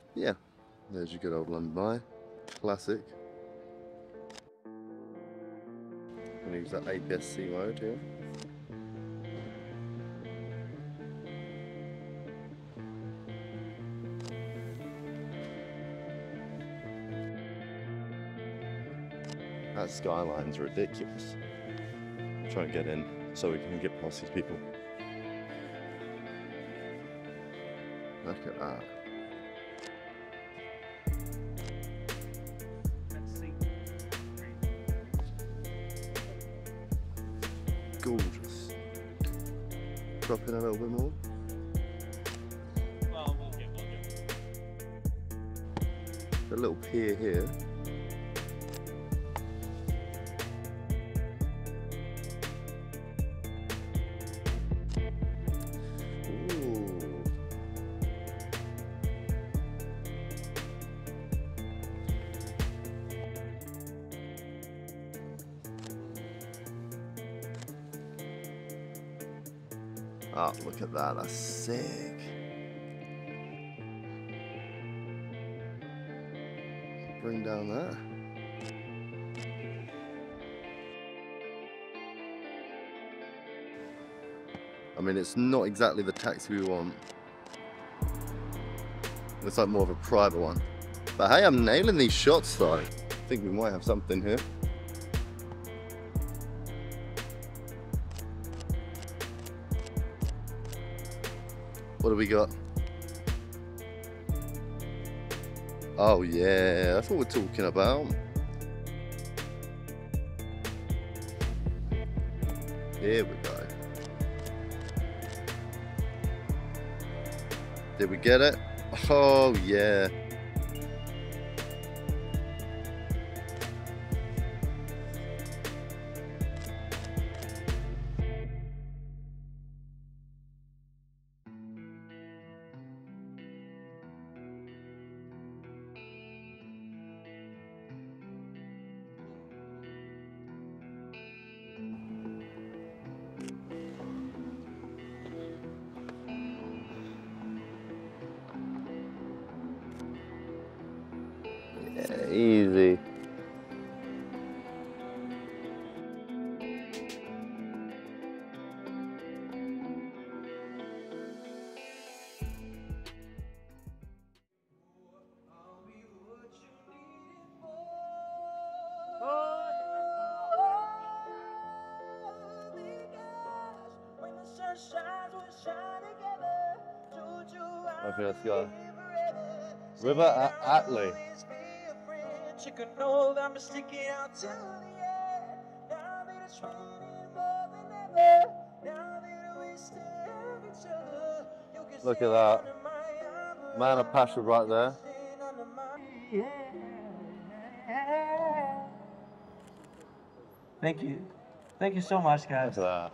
Yeah, there's your good old London Eye. Classic. I'm gonna use that APS-C mode here. That skyline's ridiculous. I'm trying to get in so we can get past these people. Look at that. Gorgeous. Drop in a little bit more. Well, we'll get. A little pier here. Ooh. Oh, look at that, that's sick. Bring down that. I mean, it's not exactly the taxi we want. It's like more of a private one. But hey, I'm nailing these shots though. I think we might have something here. What do we got? Oh yeah, that's what we're talking about. Here we go. Did we get it? Oh yeah. Yeah, easy. Okay, let's go. River Atlee. Look at that. Man of passion right there. Thank you. Thank you so much, guys. Look at that.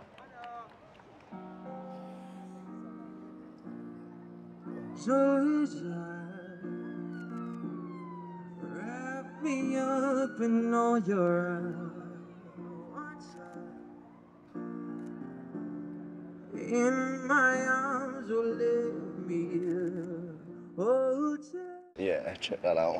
Wrap me up in all your in my arms, will let me hold you. Yeah, check that out.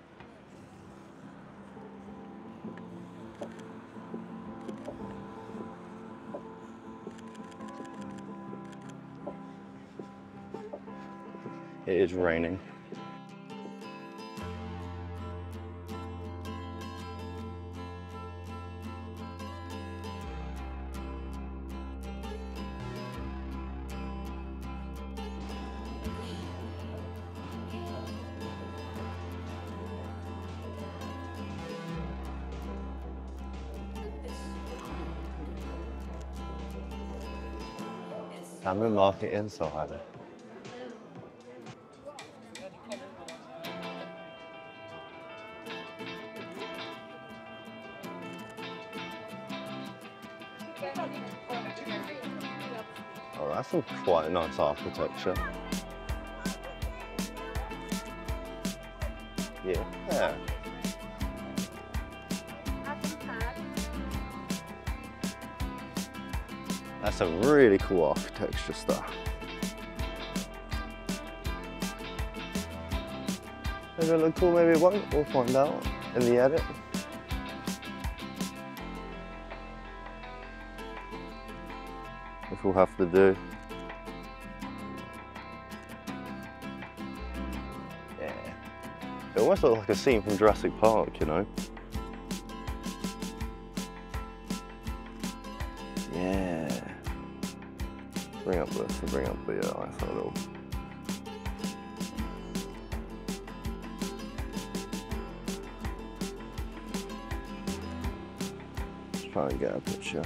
It is raining. Salmon market inside. Oh, that's some quite nice architecture. Yeah. That's some really cool architecture stuff. Maybe it'll look cool, maybe it won't. We'll find out in the edit. Which we'll have to do. Yeah. It almost looks like a scene from Jurassic Park, you know? Yeah. Bring up the nice little. Just try and get a picture.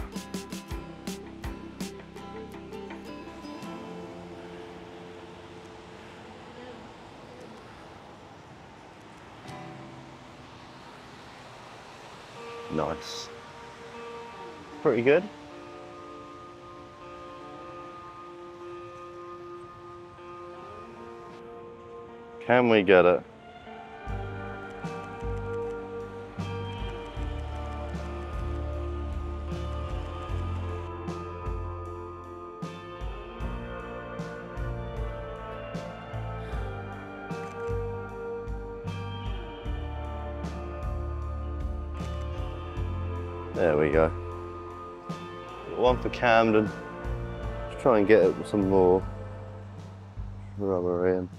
Nice. Pretty good. Can we get it? There we go. One for Camden. Just try and get it with some more rubber in.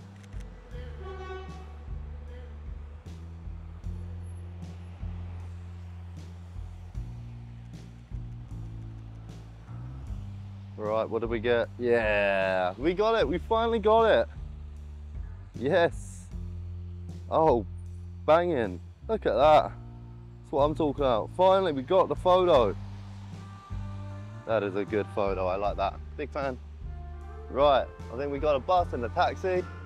Right, what did we get? Yeah, we got it. We finally got it. Yes. Oh, banging. Look at that. That's what I'm talking about. Finally, we got the photo. That is a good photo. I like that. Big fan. Right, I think we got a bus and a taxi.